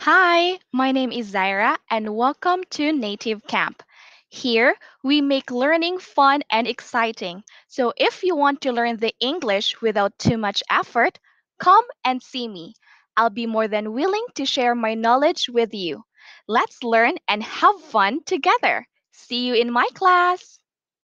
Hi, my name is Zaira, and welcome to Native Camp. Here, we make learning fun and exciting. So, if you want to learn the English without too much effort, come and see me. I'll be more than willing to share my knowledge with you. Let's learn and have fun together. See you in my class.